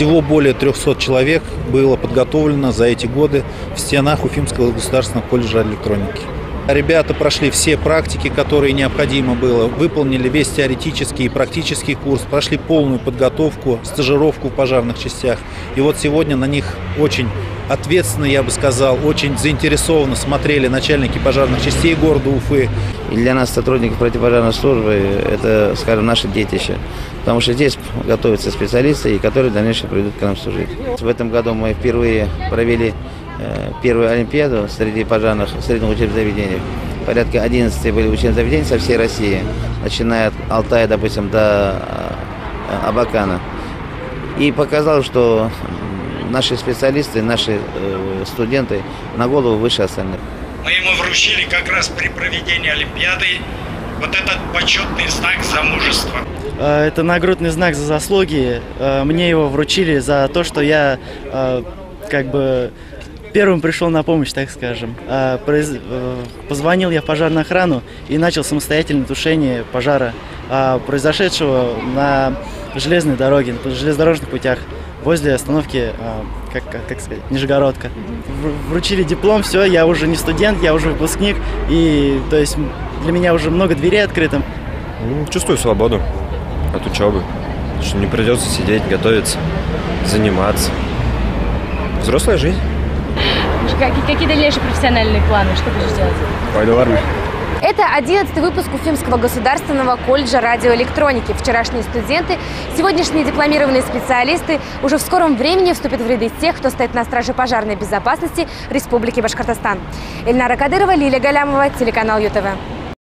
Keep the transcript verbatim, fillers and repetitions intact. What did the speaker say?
Всего более трёхсот человек было подготовлено за эти годы в стенах Уфимского государственного колледжа электроники. Ребята прошли все практики, которые необходимо было, выполнили весь теоретический и практический курс, прошли полную подготовку, стажировку в пожарных частях. И вот сегодня на них очень ответственно, я бы сказал, очень заинтересованно смотрели начальники пожарных частей города Уфы. И для нас, сотрудников противопожарной службы, это, скажем, наше детище. Потому что здесь готовятся специалисты, которые в дальнейшем придут к нам служить. В этом году мы впервые провели первую олимпиаду среди пожарных средних учебных заведений. Порядка одиннадцати были учебных заведений со всей России, начиная от Алтая, допустим, до Абакана. И показалось, что наши специалисты, наши студенты на голову выше остальных. Мы ему вручили как раз при проведении олимпиады вот этот почетный знак за мужество. Это нагрудный знак за заслуги. Мне его вручили за то, что я как бы первым пришел на помощь, так скажем. Позвонил я в пожарную охрану и начал самостоятельное тушение пожара, произошедшего на железной дороге, на железнодорожных путях, возле остановки, как, как, как сказать, Нижегородка. Вручили диплом, все, я уже не студент, я уже выпускник, и то есть для меня уже много дверей открыто. Чувствую свободу от учебы, что не придется сидеть, готовиться, заниматься. Взрослая жизнь. Какие дальнейшие профессиональные планы? Что будешь делать? Пойду в армию. Это одиннадцатый выпуск Уфимского государственного колледжа радиоэлектроники. Вчерашние студенты, сегодняшние дипломированные специалисты уже в скором времени вступят в ряды тех, кто стоит на страже пожарной безопасности Республики Башкортостан. Эльнара Кадырова, Лилия Галямова, телеканал ЮТВ.